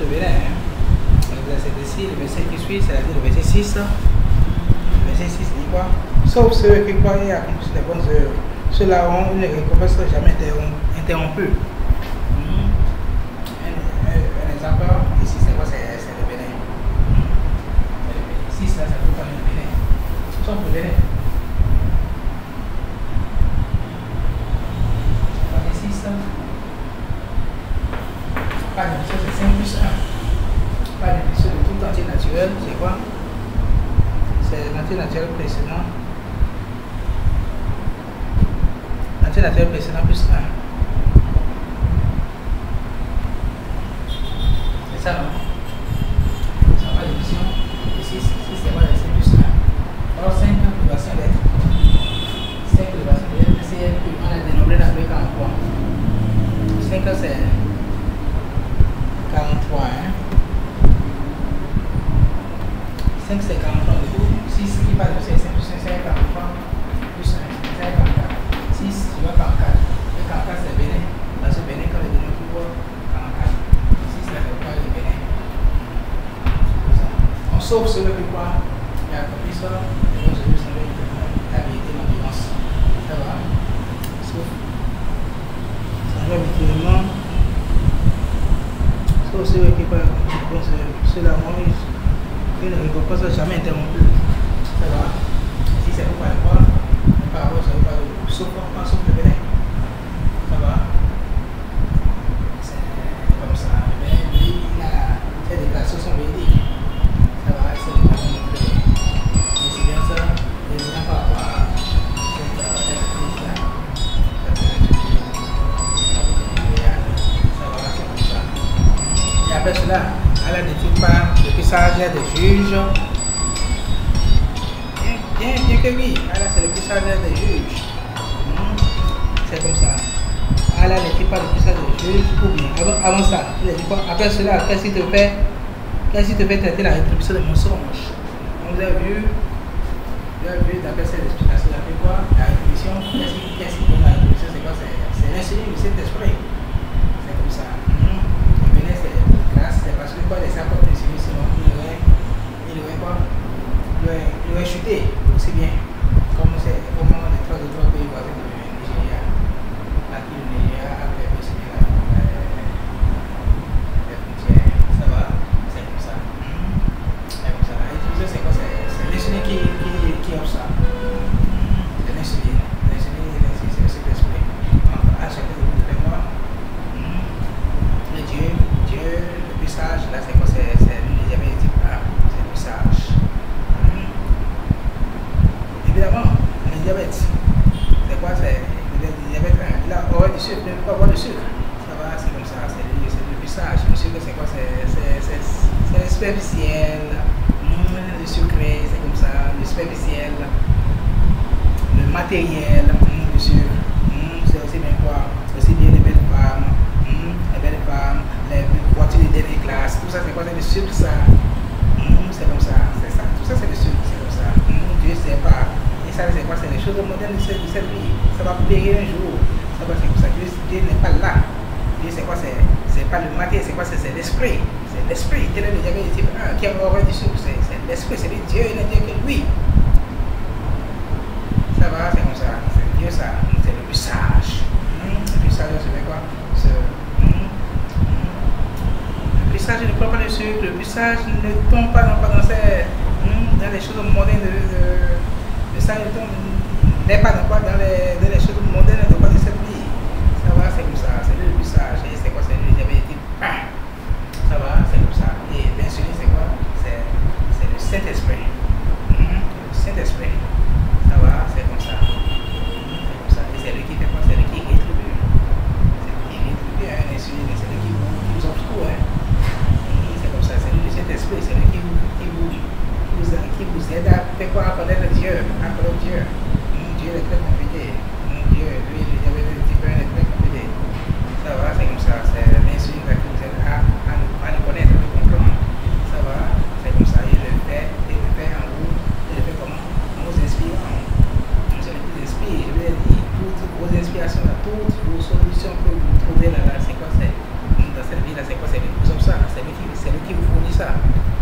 Bénin. Le verset ici, le verset qui suit, c'est-à-dire le verset 6. Le verset 6 dit quoi? Sauf ceux qui croient et accomplissent les bonnes œuvres. Ceux-là ont une récompense jamais interrompue. Un exemple, ici c'est quoi? C'est le Bénin. C'est le Bénin. 6 là, ça peut pas le Bénin. Sauf le Bénin. Pas de 6 là. Pas de ça, c'est 5 plus 1. Pas de de tout entier naturel, c'est quoi? C'est l'entier naturel précédent. L'entier naturel précédent plus 1. C'est ça, non? Ça va l'émission. Ici, c'est quoi? C'est plus 1. Alors 5 privation d'être. 5 privation d'être, c'est on a dénombré la B 43. 5 c'est 43, hein? 5 c'est 43 du coup. 6 qui passe de 5 plus 5 c'est 43 plus 1 c'est 44. 6 tu vois 44. Et 44 c'est Bénin. Parce que Bénin quand le Bénin pour 44. 6 là c'est pas le Bénin. On sauve ceux qui croient et accomplit ça. Et donc je veux savoir la vérité, l'ambiance. Ça va? Sauf. Ça va habituellement. Sauf ceux qui croient ceux-là ont une récompense jamais interrompue. Ça va? Si c'est pourquoi elle croit, par rapport à ça, sauf le Bénin. Ça va? C'est comme ça. Le Bénin, lui, il a fait des déclarations sont véridiques. Ça va? C'est des déclarations de Bénin. Mais c'est bien ça, les gens par rapport à cette crise-là. Ça va? C'est comme ça. Et après cela, Allah n'est-il pas le puissage des juges? Bien que oui, Allah c'est le puissage des juges. C'est comme ça. Allah n'est-il pas le puissage des juges? Ou bien, avant ça, il a dit quoi? Après cela, qu'est-ce qui te fait traiter la rétribution des mensonges? On vous a vu d'après cette explication, il a fait quoi? La rétribution, qu'est-ce qui donne la rétribution? C'est quoi? C'est l'insuline du Saint-Esprit. C'est comme ça. C'est parce que quoi, les apôtres de celui sinon il aurait quoi? Il aurait chuté aussi bien. Comment les trois pays voisins du Nigeria. Là, le Nigeria a fait aussi bien les frontières. Ça va? C'est comme ça. C'est comme ça. Et c'est quoi? C'est l'insuline qui offre ça. C'est l'insuline. L'insuline, c'est le Saint-Esprit. À chacun de vous, moi. Le Dieu, le puissage, là c'est quoi? C'est l'Élisabeth type A, c'est le puissage. Évidemment, l'Élisabeth, c'est quoi? C'est l'Élisabeth, il a horreur du sucre, il ne peut pas boire de sucre. Ça va, c'est comme ça, c'est le puissage. Le sucre, c'est quoi? C'est le superficiel, le sucré, c'est comme ça, le superficiel, le matériel, le sucre, c'est aussi bien quoi? Aussi bien les belles femmes. Les belles femmes, les voitures de dernière classe, tout ça c'est quoi? C'est le sucre ça. C'est comme ça, c'est ça. Tout ça c'est le sucre, c'est comme ça. Dieu sait pas. Et ça c'est quoi? C'est les choses modernes de cette vie. Ça va périr un jour. Ça va, c'est comme ça. Dieu n'est pas là. Dieu c'est quoi? C'est pas le matériel, c'est quoi? C'est l'esprit. C'est l'esprit. Quel est le diable type 1 qui a horreur du sucre? C'est l'esprit, c'est le Dieu, il n'est Dieu que lui. Ça va, c'est comme ça. C'est Dieu ça. C'est le puissage. Le puissage, c'est quoi? Le puissage ne prend pas le sucre, le puissage ne tombe pas dans les choses modernes de ça, n'est pas dans les choses modernes de cette vie. Ça va, c'est comme ça, c'est le puissage. Et c'est quoi? C'est le diabétique. Ça va, c'est comme ça. Et l'insuline, c'est quoi? C'est le Saint-Esprit. Le Saint-Esprit. Ça va, c'est comme ça. C'est comme ça. Et c'est lui qui fait quoi? C'est lui qui rétribue. C'est lui qui rétribue à l'insuline, c'est lui qui vous obscure. C'est comme ça, c'est lui le Saint-Esprit, c'est lui qui vous aide à faire quoi? À connaître Dieu. À connaître Dieu. Dieu est très compliqué. Dieu, lui, nous sommes ça, c'est nous qui vous fournissons ça.